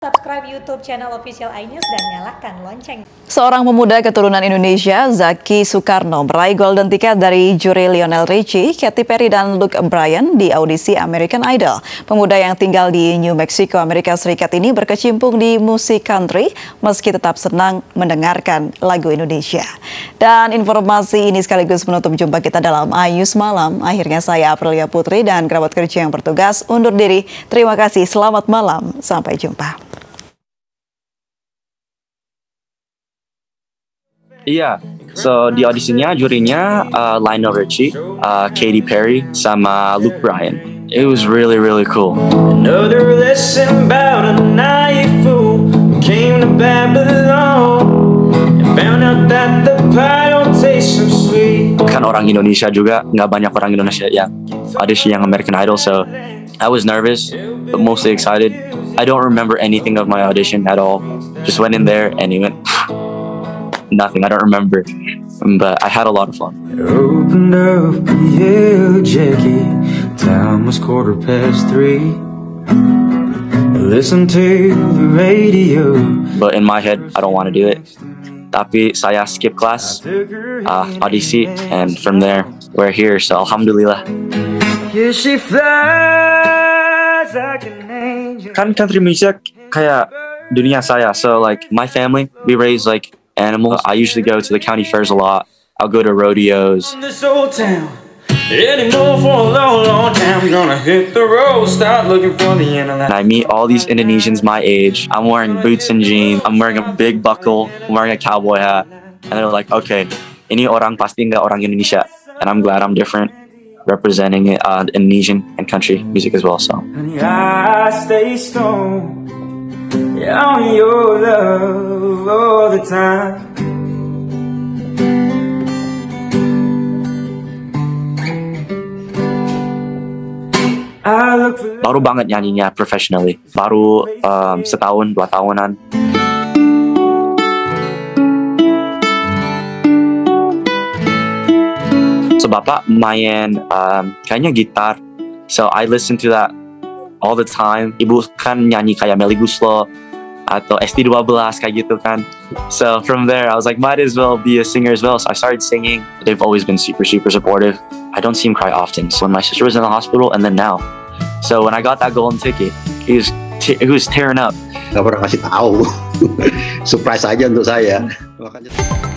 Subscribe YouTube channel Official iNews dan nyalakan lonceng. Seorang pemuda keturunan Indonesia, Zaki Soekarno, meraih golden ticket dari juri Lionel Richie, Katy Perry, dan Luke Bryan di audisi American Idol. Pemuda yang tinggal di New Mexico, Amerika Serikat ini berkecimpung di musik country, meski tetap senang mendengarkan lagu Indonesia. Dan informasi ini sekaligus menutup jumpa kita dalam iNews Malam. Akhirnya saya, Aprilia Putri, dan kerabat kerja yang bertugas undur diri. Terima kasih, selamat malam, sampai jumpa. Iya, so di audisinya jurinya Lionel Richie, Katy Perry, sama Luke Bryan. It was really cool. Another lesson about a naive fool who came to Babylon and found out that the pie don't taste so sweet. Kan orang Indonesia juga, nggak banyak orang Indonesia yang audisi yang American Idol, so I was nervous but mostly excited. I don't remember anything of my audition at all. Just went in there and it went nothing. I don't remember, but I had a lot of fun. Opened up the yellow jacket. Time was 3:15. Listen to the radio. But in my head, I don't want to do it. Tapi saya skip class, audisi, and from there we're here. So alhamdulillah. Yeah, she flies like an angel. Kan country music kayak dunia saya. So like my family, we raise like animals. I usually go to the county fairs a lot. I'll go to rodeos. This old town anymore for a long time. I'm gonna hit the road, start looking for the end of that. And I meet all these Indonesians my age. I'm wearing boots and jeans. I'm wearing a big buckle. I'm wearing a cowboy hat. And they're like, okay, ini orang pasti nggak orang Indonesia. And I'm glad I'm different, representing Indonesian and country music as well. So. Honey, I stay stoned on your love all the time. Baru banget nyanyinya professionally. Baru setahun, 2 tahunan. So bapak main kayaknya gitar. So I listen to that all the time. Ibu kan nyanyi kayak Melly Goeslaw atau ST12 kayak gitu kan. So from there I was like, might as well be a singer as well. So I started singing. They've always been super supportive. I don't see him cry often. So when my sister was in the hospital and then now. So when I got that golden ticket, he was tearing up. Gak pernah kasih tahu. Surprise aja untuk saya. Makanya